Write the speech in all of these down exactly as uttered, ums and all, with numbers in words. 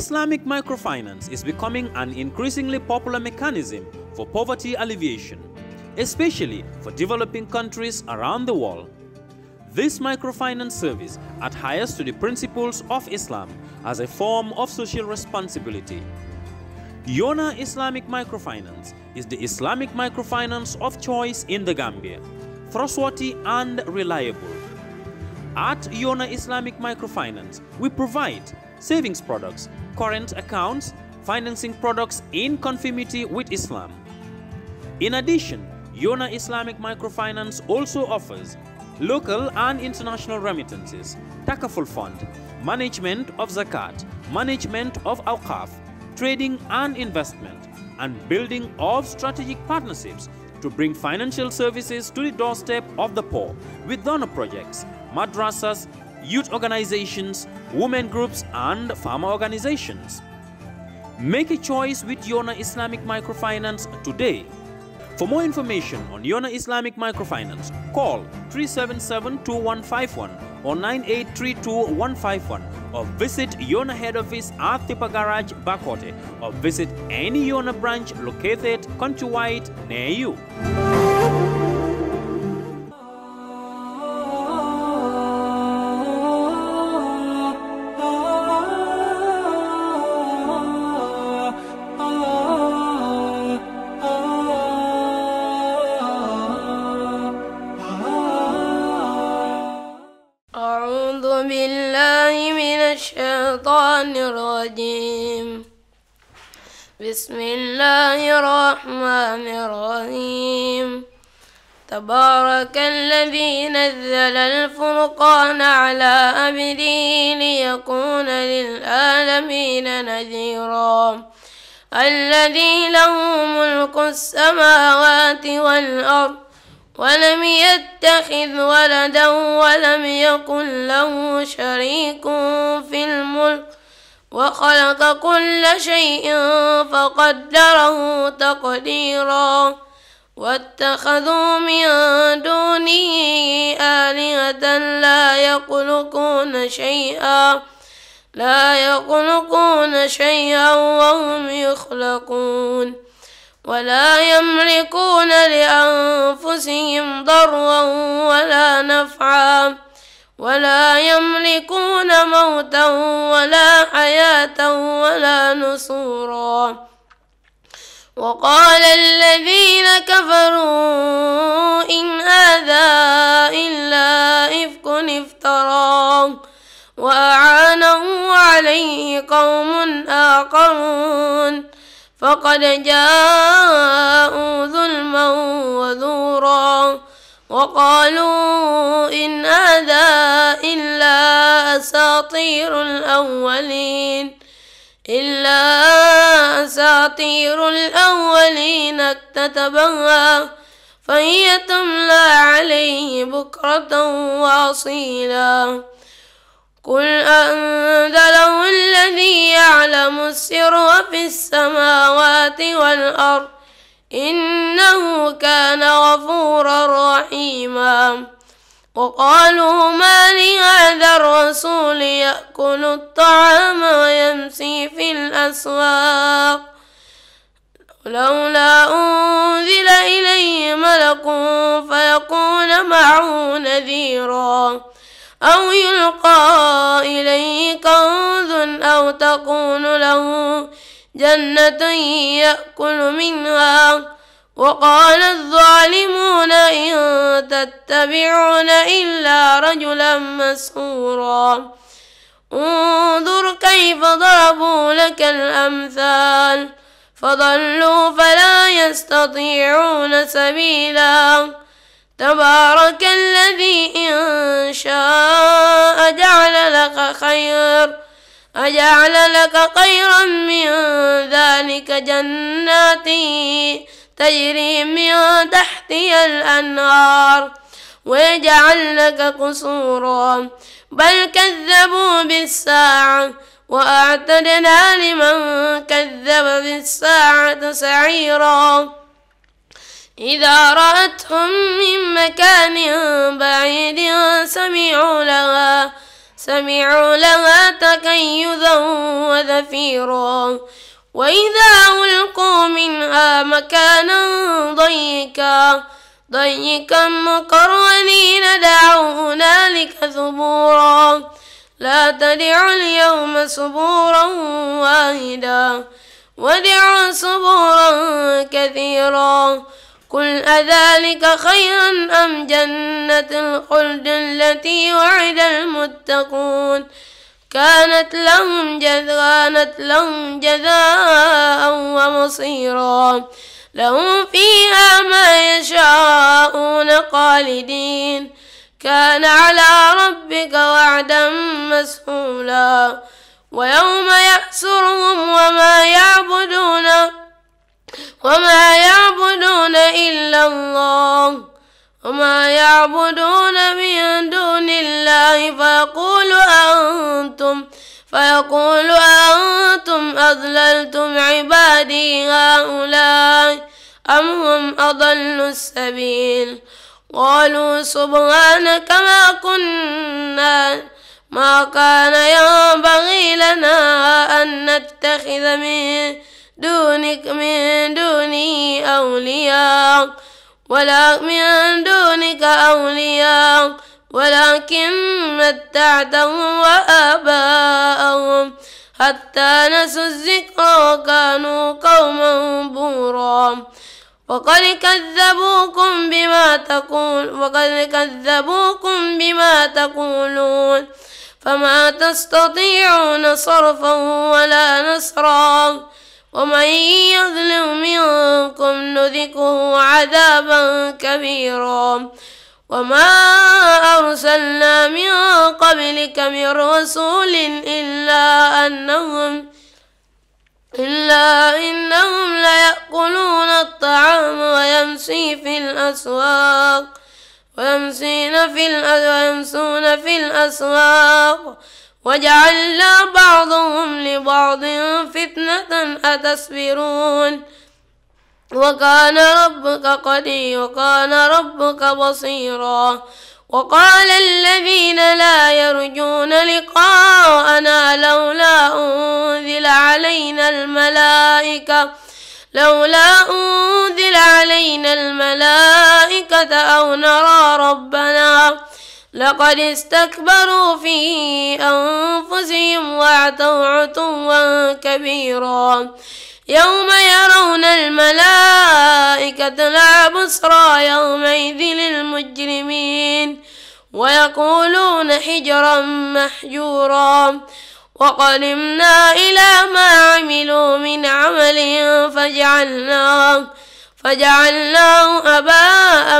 Islamic microfinance is becoming an increasingly popular mechanism for poverty alleviation, especially for developing countries around the world. This microfinance service adheres to the principles of Islam as a form of social responsibility. Yona Islamic Microfinance is the Islamic microfinance of choice in the Gambia, trustworthy and reliable. At Yona Islamic Microfinance, we provide savings products, current accounts, financing products in conformity with Islam. In addition, Yona Islamic Microfinance also offers local and international remittances, Takaful Fund, management of Zakat, management of Awqaf, trading and investment, and building of strategic partnerships to bring financial services to the doorstep of the poor with donor projects, madrasas, youth organizations, women groups, and farmer organizations. Make a choice with Yona Islamic Microfinance today. For more information on Yona Islamic Microfinance, call three seven seven, two one five one or nine eight three two, one five one or visit Yona head office at Tipa Garage, Bakote, or visit any Yona branch located countrywide near you. أعوذ بالله من الشيطان الرجيم. بسم الله الرحمن الرحيم. تبارك الذي نزل الفرقان على عبده ليكون للعالمين نذيرا. الذي له ملك السماوات والأرض ولم يتخذ ولدا ولم يكن له شريك في الملك وخلق كل شيء فقدره تقديرا. واتخذوا من دونه آلهة لا يخلقون شيئا لا يخلقون شيئا وهم يخلقون ولا يملكون لأنفسهم ضرا ولا نفعا ولا يملكون موتا ولا حياة ولا نشورا. وقال الذين كفروا إن هذا إلا إفك افتراه وأعانه عليه قوم آخرون فقد جاءوا ظلما وزورا. وقالوا إن هذا إلا أساطير الأولين إلا أساطير الأولين اكتتبها فهي تملى عليه بكرة وأصيلا. قل أنزله الذي يعلم السر في السماوات والأرض إنه كان غفورا رحيما. وقالوا ما لهذا الرسول يأكل الطعام ويمشي في الأسواق لولا أنزل إليه ملك فيكون معه نذيرا أو يلقى إليه كنز أو تكون له جنة يأكل منها. وقال الظالمون إن تتبعون إلا رجلا مسحورا. انظر كيف ضربوا لك الأمثال فضلوا فلا يستطيعون سبيلا. تبارك الذي إن شاء جعل لك خير أجعل لك خيرا من ذلك جنات تجري من تحتها الأنهار ويجعل لك قصورا بل كذبوا بالساعة وأعتدنا لمن كذب بالساعة سعيرا. إذا رأتهم من مكان بعيد سمعوا لها سمعوا لها تكيزا وزفيرا وإذا ألقوا منها مكانا ضيقا ضيقا مقرنين دعوا هنالك ثبورا لا تدعوا اليوم ثبورا واحدا ودعوا ثبورا كثيرا قل أذلك خير أم جنة الخلد التي وعد المتقون كانت لهم كانت لهم جزاء ومصيرا لهم فيها ما يشاءون خالدين كان على ربك وعدا مسئولا ويوم يحشرهم وما يعبدون وما يعبدون إلا الله وما يعبدون من دون الله فيقول أنتم فيقول أنتم أضللتم عبادي هؤلاء أم هم أضلوا السبيل قالوا سبحانك ما كنا ما كان ينبغي لنا أن نتخذ من دونك من دوني أولياء ولا من دونك أولياء ولكن متعتهم وآباءهم حتى نسوا الذكر وكانوا قوما بورا وقد كذبوكم بما تقول وقد كذبوكم بما تقولون فما تستطيعون صرفا ولا نصرا ومن يظلم منكم نذقه عذابا كبيرا وما أرسلنا من قبلك من رسول إلا أنهم إلا إنهم ليأكلون الطعام ويمشي في الأسواق ويمشين في ويمشون في الأسواق وجعلنا بعضهم لبعض فتنة أتصبرون وكان ربك قدير وكان ربك بصيرا وقال الذين لا يرجون لقاءنا لولا أنزل علينا الملائكة لولا أنزل علينا الملائكة أو نرى ربنا لقد استكبروا في أنفسهم وعتوا عتوا كبيرا يوم يرون الملائكة لا بشرى يومئذ للمجرمين ويقولون حجرا محجورا وقدمنا إلى ما عملوا من عمل فجعلناه فجعلناه هباء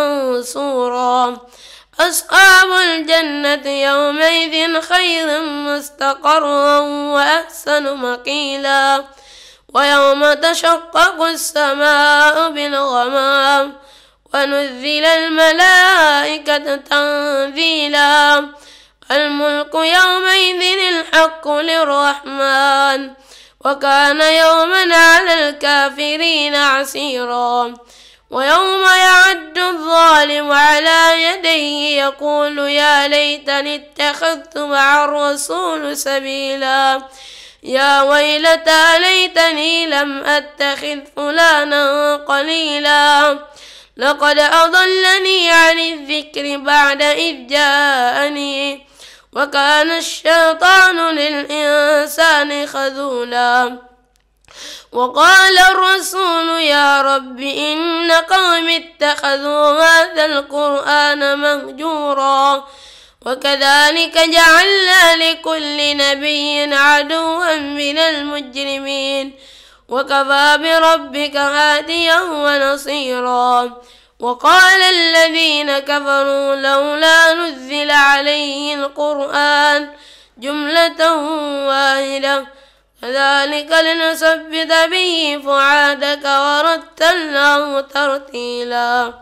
منصورا أصحاب الجنة يومئذ خير مستقرا وأحسن مقيلا ويوم تشقق السماء بالغمام ونزل الملائكة تنزيلا الملك يومئذ الحق للرحمن وكان يوما على الكافرين عسيرا ويوم يعد الظالم على يديه يقول يا ليتني اتخذت مع الرسول سبيلا يا ويلتى ليتني لم أتخذ فلانا قليلا لقد أضلني عن الذكر بعد إذ جاءني وكان الشيطان للإنسان خذولا وقال الرسول يا رب إن قوم اتخذوا هذا القرآن مهجورا وكذلك جعلنا لكل نبي عدوا من المجرمين وكفى بربك هاديا ونصيرا وقال الذين كفروا لولا نزل عليه القرآن جملة واحدة كذلك لنثبت به فؤادك ورتلناه ترتيلا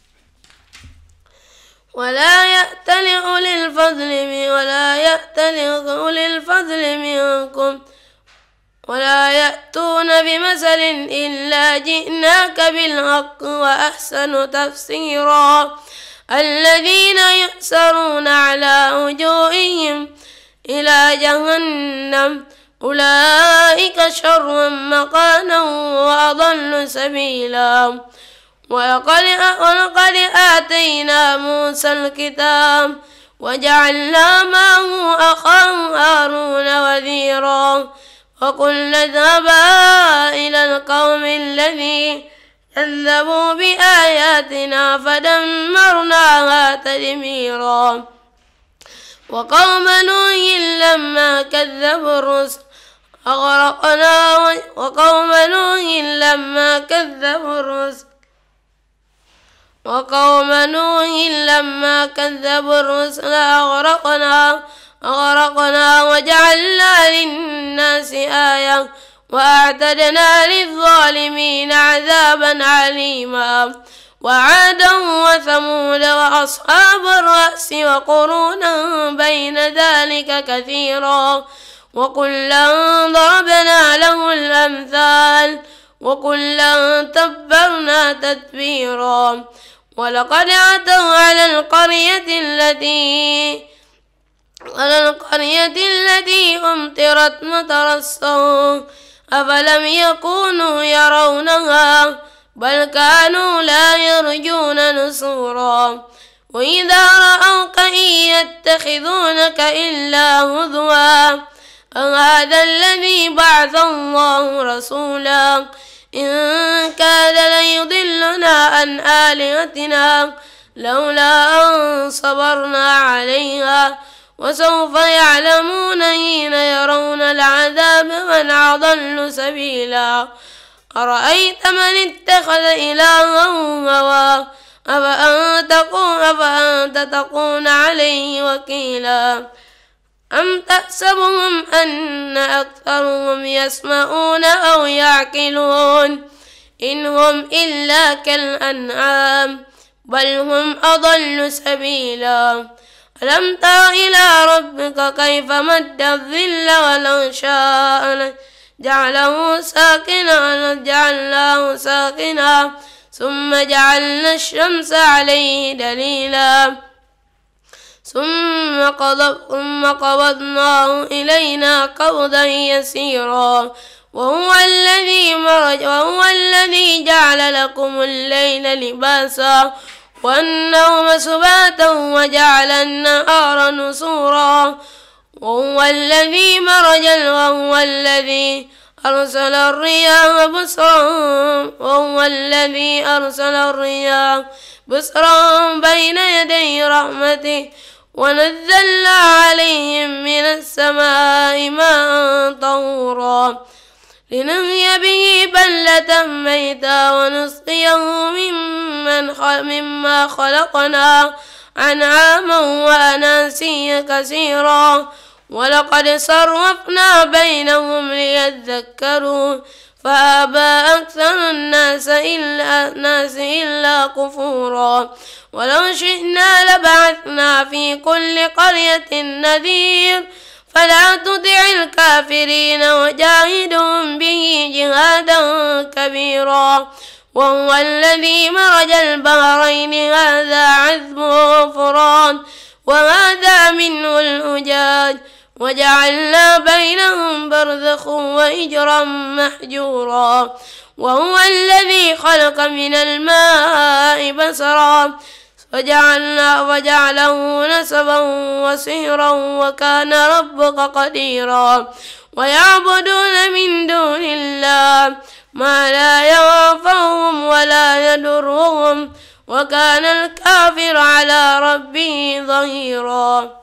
ولا يأتل أولي الفضل ولا يأتل أولي الفضل منكم ولا يأتون بمثل إلا جئناك بالحق وأحسن تفسيرا الذين يؤسرون على وجوههم إلى جهنم أولئك شر مكانا وأضل سبيلا. ولقد ولقد آتينا موسى الكتاب وجعلنا معه أخاه هارون وزيرا وقلنا اذهبا إلى القوم الذين كذبوا بآياتنا فدمرناها تدميرا. وقوم نوح لما كذبوا الرسل أغرقنا وقوم نوح لما كذبوا الرسل وقوم نوح لما كذبوا الرسل أغرقنا أغرقنا وجعلنا للناس آية وأعتدنا للظالمين عذابا عليما. وعادا وثمود وأصحاب الرأس وقرونا بين ذلك كثيرا وكلا ضربنا له الأمثال وكلا تبرنا تتبيرا. ولقد عتوا على القرية التي على القرية التي أمطرت مطر السوء أفلم يكونوا يرونها بل كانوا لا يرجون نشورا. وإذا رأوك إن يتخذونك إلا هزوا أهذا الذي بعث الله رسولا إن كاد ليضلنا عن آلهتنا لولا أن صبرنا عليها وسوف يعلمون حين يرون العذاب من أضل سبيلا. أرأيت من اتخذ إلهه هواه أفأنت أفأنت تكون عليه وكيلا. أم تحسبهم أن أكثرهم يسمعون أو يعقلون إن هم إلا كالأنعام بل هم أضل سبيلا. ألم تر إلى ربك كيف مد الظل ولو شاء جعله ساكنا جعلناه ساكنا ثم جعلنا الشمس عليه دليلا ثم ثم قبضناه إلينا قبضا يسيرا. وهو الذي مرج وهو الذي جعل لكم الليل لباسا والنوم سباتا وجعل النهار نشورا. وهو الذي مرج وهو الذي أرسل الرياح بشرا وهو الذي أرسل الرياح بشرا بين يدي رحمته ونزلنا عليهم من السماء ماء طهورا لنحيي به بلدة ميتا ونسقيه مما خلقنا أنعاما وأناسيا كثيرا. ولقد صرفنا بينهم ليذكروا فأبى أكثر الناس إلا, الناس إلا كفورا. ولو شئنا لبعثنا في كل قرية نذير فلا تطع الكافرين وجاهدهم به جهادا كبيرا. وهو الذي مرج البحرين هذا عذب فرات وهذا منه الأجاج وجعلنا بينهم برزخا وحجرا محجورا. وهو الذي خلق من الماء بشرا فجعلنا وجعله نسبا وسحرا وكان ربك قديرا. ويعبدون من دون الله ما لا ينفعهم ولا يضرهم وكان الكافر على ربه ظهيرا.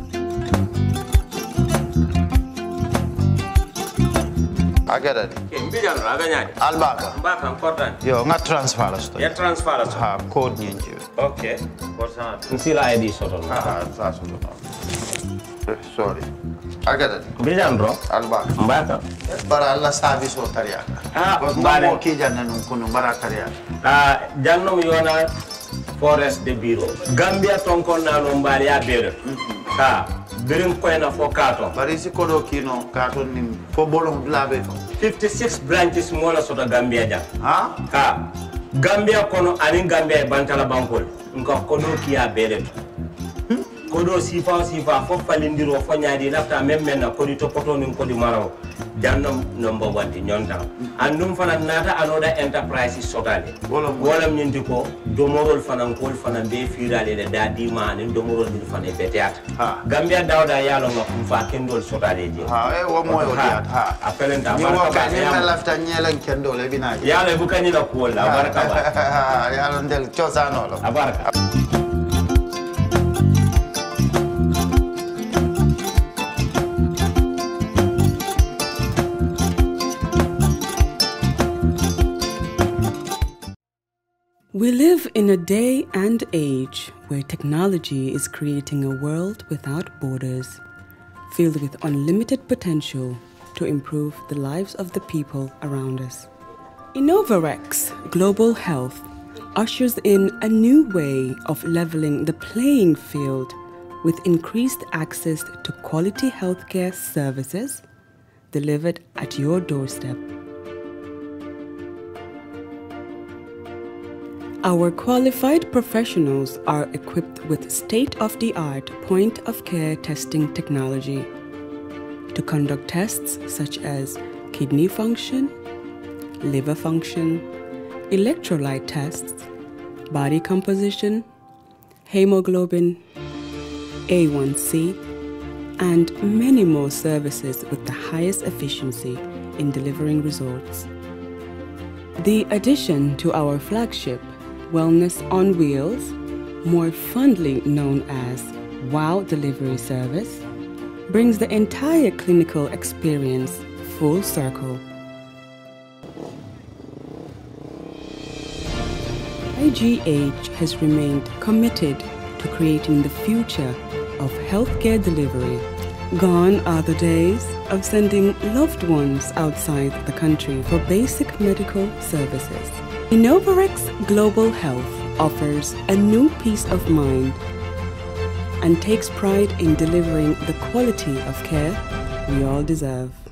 عقلني Mbijan aganya. Albaka. Mbaka important. Yo, nga transfer la sto. Ya transfer la. Ha, code nyinji. Okay. Korsan. Nsila I D soto. Ah, sa so. Sorry. Agada. Mbijan bro. Albaka. Mbaka. Bara alla service o tariya. Ah, bare mo ki janna nun kunu bara tariya. Ah, jannom yona forest de bureau. Gambia tonkon na no mbali ya bere. Ha. Birin koyna fo kato. Bari si kodo kino kato nim fo bolong labe to. fifty-six branches mola sota Gambia ja. Ha? Ha. Gambia kono anin Gambia bantala bankol. Nko kono kiya bere. Kodo sifa sifa fo falindiro fo nyaadi lafta memmen na kodi to poto nin kodi maraw. Jannam number one di nyonta. Andum fana nata anoda enterprise sotale. Wolam wolam nyindi ko domorol fana kol fana be firale de dadi ma nin domorol di fana beteat. Ha. Gambia dawda yalo ma kum fa kendol sotale je. Ha, e wo moyo diat. Ha. Apelenta ni wo ka ni lafta nyelen kendol e binaji. Yalo bu kanyi la ko la baraka ba. Yalo ndel chosano lo. Abaraka. We live in a day and age where technology is creating a world without borders, filled with unlimited potential to improve the lives of the people around us. Innovarex Global Health ushers in a new way of leveling the playing field with increased access to quality healthcare services delivered at your doorstep. Our qualified professionals are equipped with state-of-the-art point-of-care testing technology to conduct tests such as kidney function, liver function, electrolyte tests, body composition, hemoglobin, A one C, and many more services with the highest efficiency in delivering results. The addition to our flagship Wellness on Wheels, more fondly known as WOW Delivery Service, brings the entire clinical experience full circle. I G H has remained committed to creating the future of healthcare delivery. Gone are the days of sending loved ones outside the country for basic medical services. Innovarex Global Health offers a new peace of mind and takes pride in delivering the quality of care we all deserve.